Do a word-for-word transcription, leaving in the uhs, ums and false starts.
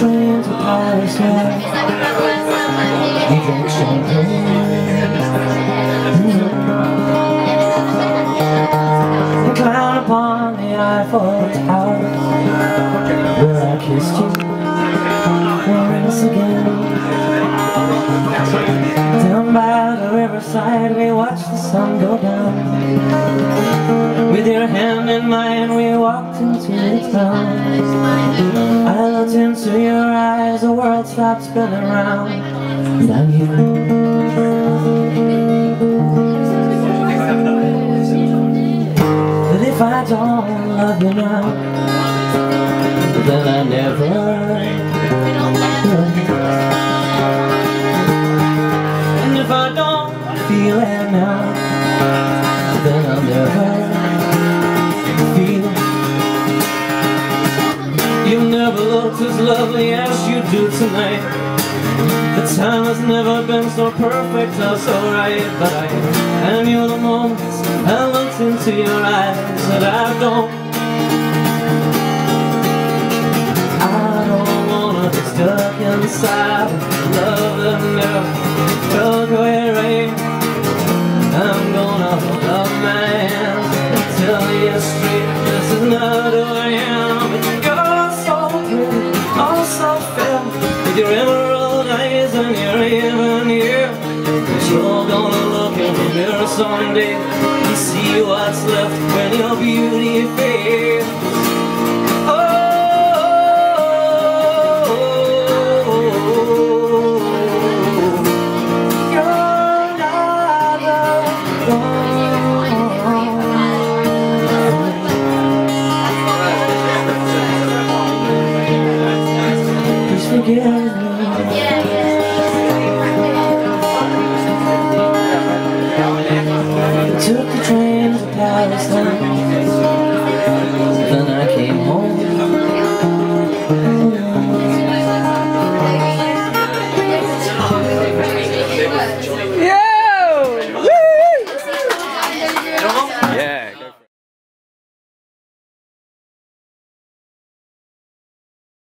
train to Paris where we drank champagne. We climbed upon the Eiffel Tower where I kissed you once again. Down by the riverside we watched the sun go down. With your hand in mine we walked into the town. I looked into your eyes, the world stopped spinning round, and I knew that if I don't love you now, then I never will. And if I don't feel it now, then I'll never feel. You've never looked as lovely as you do tonight. The time has never been so perfect or so right. But I, I knew the moment I looked into your eyes that I don't I don't wanna be stuck inside love that never felt away right. I'm gonna hold up my hands and tell you straight, this is not who I am. But you're so pretty, oh so fair, with your emerald eyes and your raven hair. But you're gonna look in the mirror someday and see what's left when your beauty fades. Forgive me. Took the train to Paris then.